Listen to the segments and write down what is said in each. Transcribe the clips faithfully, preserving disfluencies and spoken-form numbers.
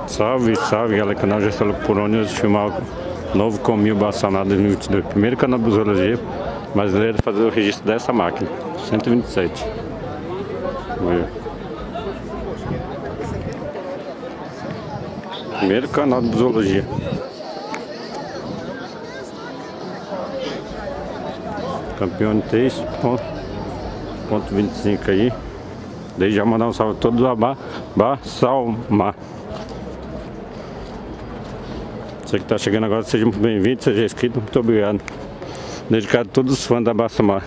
Salve, salve galera, canal Gestão por onde eu filmar o novo Comil Bassanado dois mil e vinte e dois. Primeiro canal de Busologia brasileiro fazer o registro dessa máquina, cento e vinte e sete. Primeiro canal de Busologia. Campeão de três ponto vinte e cinco aí. Desde já mandar um salve a todos do Abá, Bassalmar. Você que está chegando agora, seja muito bem-vindo, seja inscrito, muito obrigado. Dedicado a todos os fãs da Bassalmar.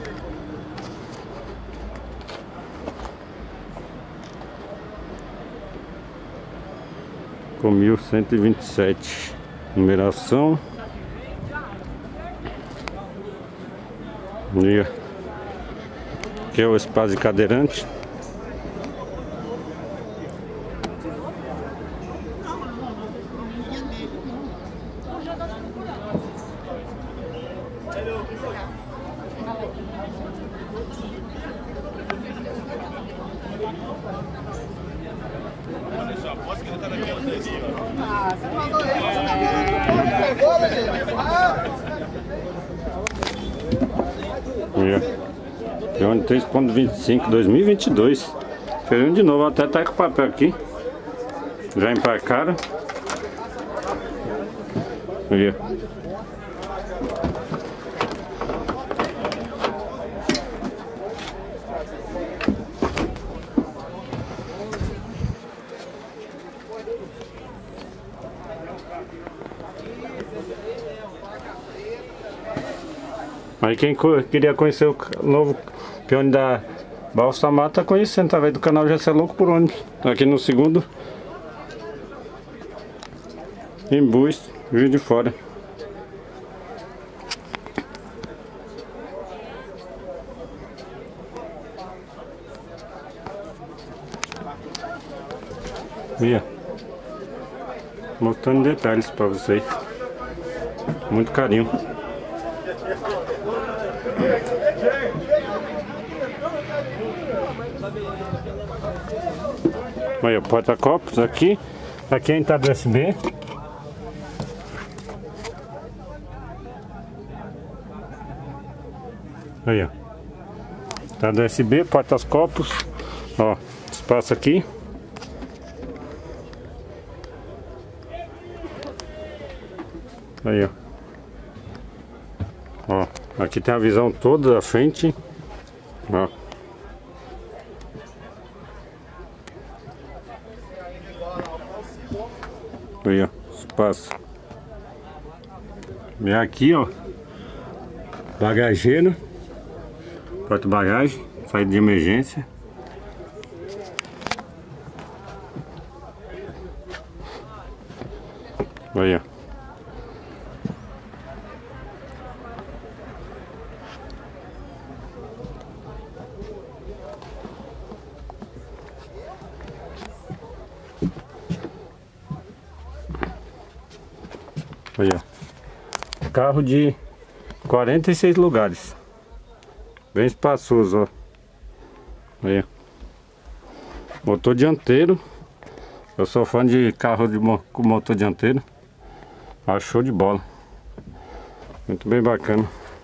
Com mil cento e vinte e sete numeração. E aqui é o espaço de cadeirante. Leone três ponto vinte e cinco dois mil e vinte e dois. Ferindo de novo, até tá com o papel aqui. Já empacaram. Olha. Mas quem queria conhecer o novo peão da Bassalmar tá conhecendo através do canal Gessé Louco por Ônibus. Aqui no segundo Embus, Juiz de Fora. Via. Mostrando detalhes para vocês. Muito carinho. Olha, porta-copos aqui. Aqui é a entrada U S B. Olha, entrada U S B, porta-copos. Ó, espaço aqui. Aí, ó. Ó, aqui tem a visão toda da frente. Ó. Aí, ó, espaço. E aqui, ó, bagageiro, porta-bagagem, saída de emergência. Aí, ó. Olha, carro de quarenta e seis lugares, bem espaçoso, ó. Olha, motor dianteiro. Eu sou fã de carro de mo com motor dianteiro. Acho show de bola, muito bem bacana.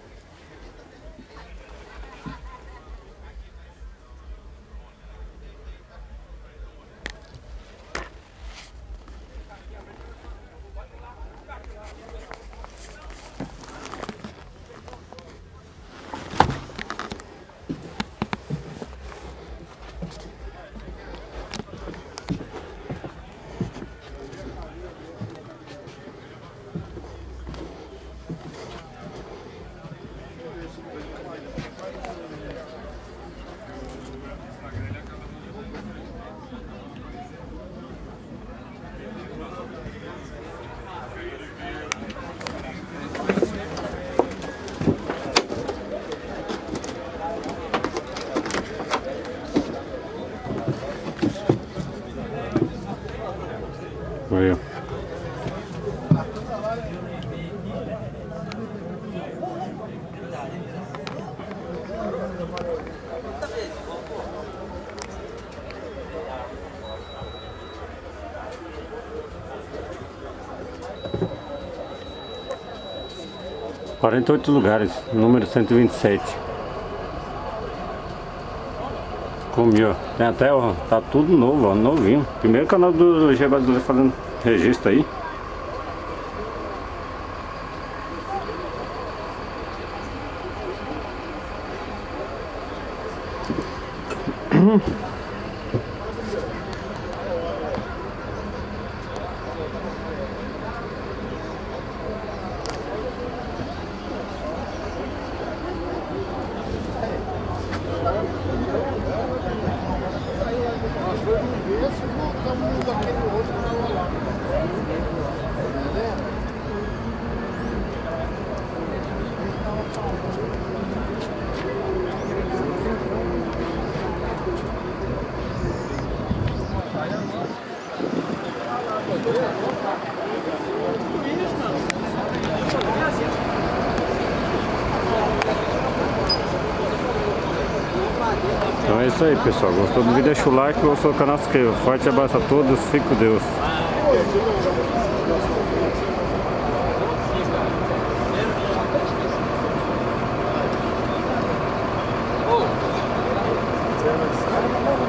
Olha. quarenta e oito lugares, número cento e vinte e sete. Comi, ó. Tem até, ó, tá tudo novo, ó, novinho. Primeiro canal do G Brasileiro fazendo registro aí. Então é isso aí, pessoal. Gostou do vídeo? Deixa o like, gostou do canal, se inscreva. Forte abraço a todos, fique com Deus. Oh.